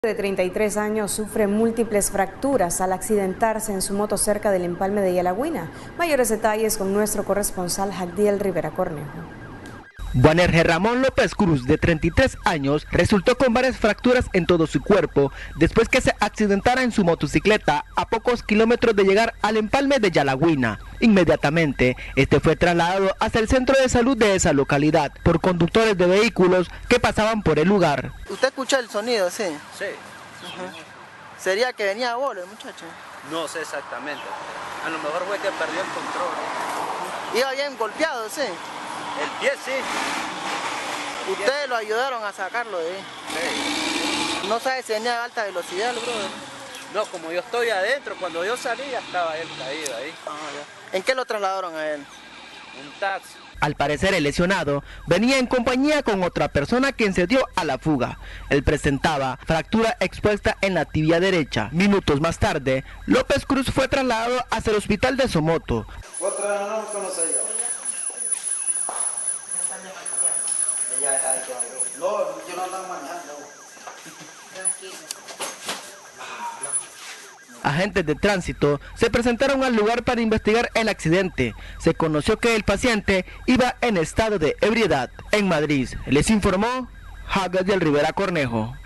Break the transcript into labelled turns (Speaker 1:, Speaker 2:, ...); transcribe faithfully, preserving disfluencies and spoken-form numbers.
Speaker 1: De treinta y tres años sufre múltiples fracturas al accidentarse en su moto cerca del empalme de Yalaguina. Mayores detalles con nuestro corresponsal Jagdiel Rivera Cornejo.
Speaker 2: Juanerge Ramón López Cruz, de treinta y tres años, resultó con varias fracturas en todo su cuerpo después que se accidentara en su motocicleta a pocos kilómetros de llegar al empalme de Yalaguina. Inmediatamente, este fue trasladado hasta el centro de salud de esa localidad por conductores de vehículos que pasaban por el lugar.
Speaker 3: ¿Usted escuchó el sonido, sí?
Speaker 4: Sí.
Speaker 3: Uh-huh. ¿Sería que venía a bolo el muchacho?
Speaker 4: No sé exactamente. A lo mejor fue que perdió el control.
Speaker 3: ¿Iba bien golpeado, sí?
Speaker 4: El pie sí.
Speaker 3: ¿Ustedes lo ayudaron a sacarlo de ahí?
Speaker 4: Sí.
Speaker 3: ¿No sabe si venía a alta velocidad el brother?
Speaker 4: No, como yo estoy adentro, cuando yo salí ya estaba él caído ahí.
Speaker 3: Ah, ya. ¿En qué lo trasladaron a él?
Speaker 4: Un taxi.
Speaker 2: Al parecer el lesionado venía en compañía con otra persona quien se dio a la fuga. Él presentaba fractura expuesta en la tibia derecha. Minutos más tarde, López Cruz fue trasladado hacia el hospital de Somoto.
Speaker 5: Otra no conoce yo. No, yo no ando manejando.
Speaker 2: Agentes de tránsito se presentaron al lugar para investigar el accidente. Se conoció que el paciente iba en estado de ebriedad. En Madrid, les informó Jagdiel Rivera Cornejo.